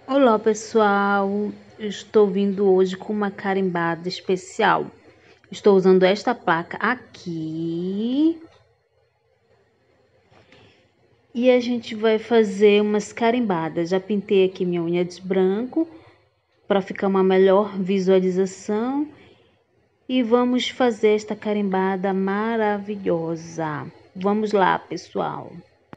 Olá pessoal, eu estou vindo hoje com uma carimbada especial. Estou usando esta placa aqui e a gente vai fazer umas carimbadas. Já pintei aqui minha unha de branco para ficar uma melhor visualização e vamos fazer esta carimbada maravilhosa. Vamos lá, pessoal.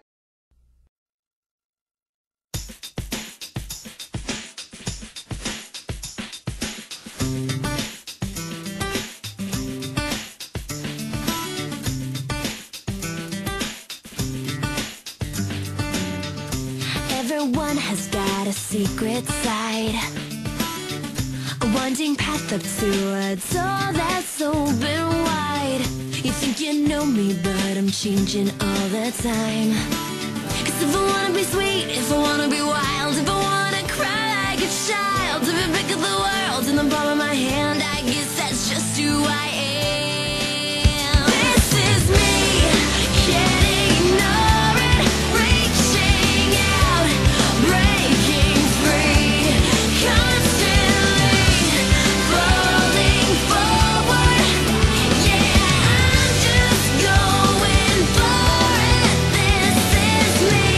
Everyone has got a secret side, a winding path up to a door that's open wide. You think you know me, but I'm changing all the time. 'Cause if I wanna be sweet, if I wanna be wild, if I wanna cry like a child, if I pick up the world in the palm of my hand, I guess that's just who I am. This is me, can't ignore it, reaching out, breaking free, constantly falling forward. Yeah, I'm just going for it. This is me.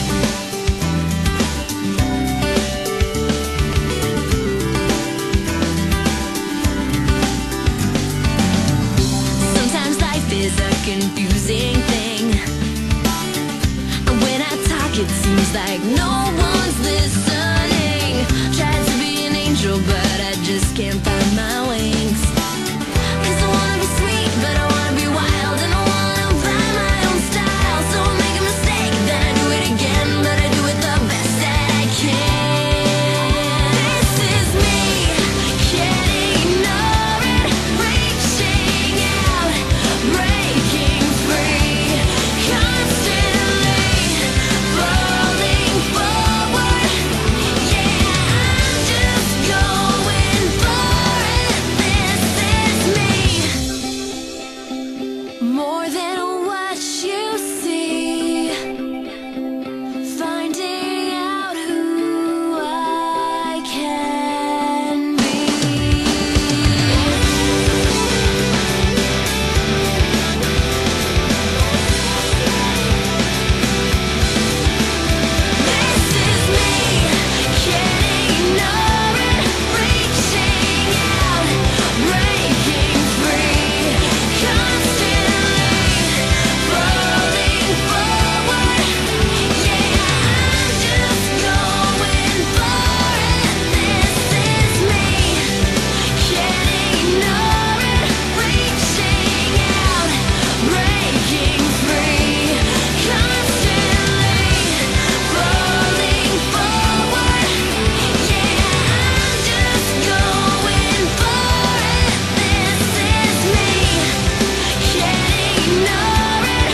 Sometimes life is a confusing thing, and when I talk it seems like no one's listening. Tried to be an angel but I just can't find my wings. 'Cause I wanna be sweet but I wanna be wild, and I wanna find my own style. So I make a mistake, then I do it again, but I do it the best that I can. This is me, can't ignore it, reaching out, breaking free, constantly falling forward. Yeah, I'm just going for it. This is me. More than what you see, finding out who I can be. This is me, can't ignore it, reaching out, breaking free, constantly falling forward. Yeah, I'm just going for it. This is me, can't ignore it, reaching out, breaking free, constantly falling forward. Yeah, I'm just going for it. This is me, can't ignore it,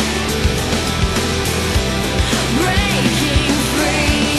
breaking free,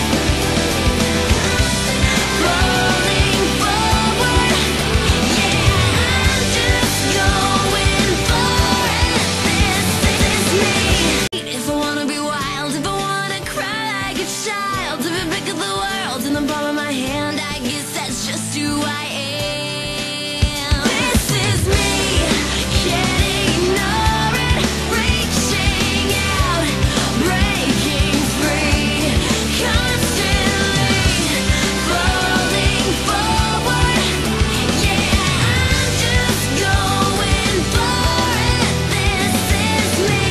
falling forward. Yeah, I'm just going for it. This is me. If I wanna be wild, if I wanna cry like a child, if I pick up the world in the palm of my hand, I guess that's just who I am. This is me, can't ignore it, reaching out, breaking free, constantly falling forward. Yeah, I'm just going for it. This is me.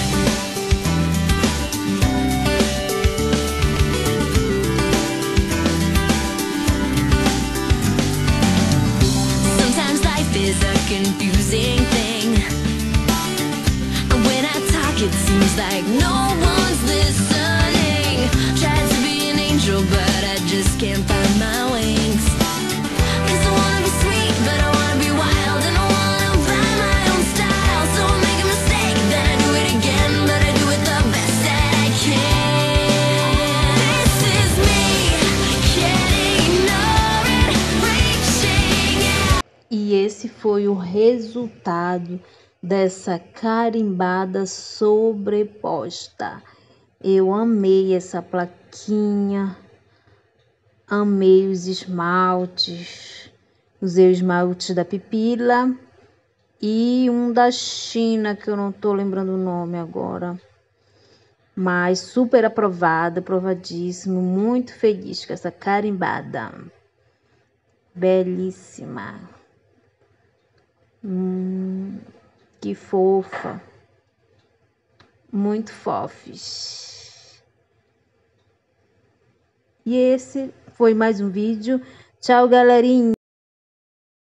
Sometimes life is a confusing thing, and when I talk it seems like no one's listening. Tried to be an angel but I just can't find my wings. 'Cause I wanna be sweet but I wanna be wild, and I wanna find my own style. So I make a mistake, then I do it again, but I do it the best that I can. This is me, can't ignore it, reaching out. E esse foi o resultado dessa carimbada sobreposta. Eu amei essa plaquinha. Amei os esmaltes. Usei o esmalte da Pipila e um da China, que eu não tô lembrando o nome agora. Mas super aprovado, aprovadíssimo. Muito feliz com essa carimbada. Belíssima. Que fofa. Muito fofes. E esse foi mais um vídeo. Tchau, galerinha.